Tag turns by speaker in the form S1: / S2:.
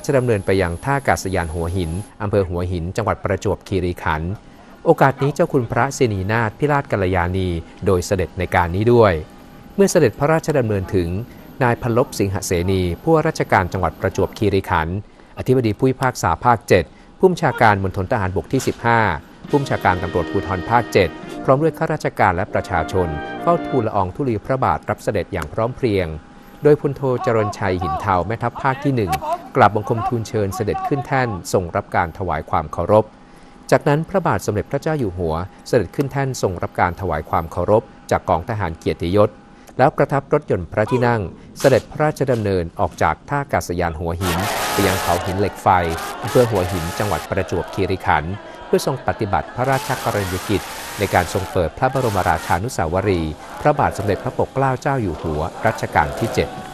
S1: ชดำเนินไปยังท่าอากาศยานหัวหินอำเภอหัวหินจังหวัดประจวบคีรีขันธ์โอกาสนี้เจ้าคุณพระสินีนาถพิราชกัลยาณีโดยเสด็จในการนี้ด้วยเมื่อเสด็จพระราชดำเนินถึงนายพลบสิงหเสนีผู้ว่าราชการจังหวัดประจวบคีรีขันธ์อธิบดีผู้พิพากษาภาค 7ผู้บัญชาการมณฑลทหารบกที่ 15ผู้บัญชาการตำรวจภูธรภาค 7พร้อมด้วยข้าราชการและประชาชนเฝ้าทูลละอองธุลีพระบาทรับเสด็จอย่างพร้อมเพรียงโดยพลโทจรณชัยหินเทาแม่ทัพภาคที่ 1กราบบังคมทูลเชิญเสด็จขึ้นแท่นทรงรับการถวายความเคารพจากนั้นพระบาทสมเด็จพระเจ้าอยู่หัวเสด็จขึ้นแท่นทรงรับการถวายความเคารพจากกองทหารเกียรติยศแล้วประทับรถยนต์พระที่นั่งเสด็จพระราชดำเนินออกจากท่าอากาศยานหัวหินไปยังเขาหินเหล็กไฟอำเภอหัวหินจังหวัดประจวบคีรีขันธ์เพื่อทรงปฏิบัติพระราชกรณียกิจในการทรงเปิดพระบรมราชานุสาวรีย์พระบาทสมเด็จพระปกเกล้าเจ้าอยู่หัวรัชกาลที่ 7